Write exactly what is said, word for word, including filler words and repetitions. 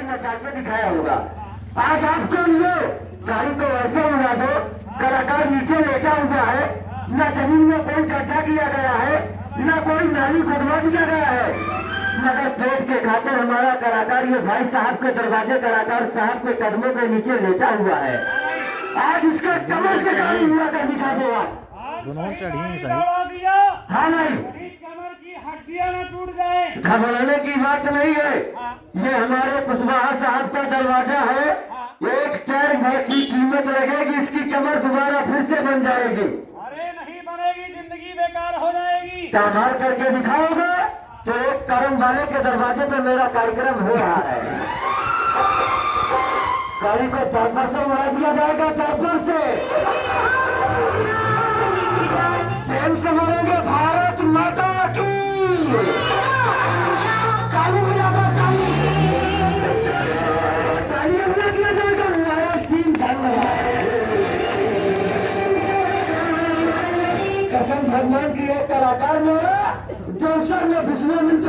नचा के दिखाया होगा। आज आपको ये गाड़ी को ऐसे उड़ा दो, कलाकार नीचे लेटा हुआ है, न जमीन में कोई गड्ढा किया गया है, न कोई नाली खुदवा दिया गया है, मगर पेट के खातिर हमारा कलाकार ये भाई साहब के दरवाजे कलाकार साहब के कदमों के नीचे लेटा हुआ है। आज इसका कमर से गाड़ी हुआ कर दिखा दो आप। दोनों चढ़ी सही। हाँ नहीं, कमर की हड्डियां न टूट जाए। घबराने की बात नहीं है। ये हमारे कुशवाहा साहब का दरवाजा है। एक टायर घर की कीमत लगेगी, इसकी कमर दोबारा फिर से बन जाएगी। अरे नहीं बनेगी, जिंदगी बेकार हो जाएगी। तामार करके दिखाओगे तो एक कर्म वाले के दरवाजे पे मेरा कार्यक्रम हो रहा है। गाड़ी को टॉपर से उड़ा दिया जाएगा, टॉपर से। प्रेम से बोलेंगे भारत माता की। काली बजाता काली काली उड़ा दिया जाएगा, हमारा सीन ढंग है। कसम भगवान की एक कलाकार मेरा जो में विश्व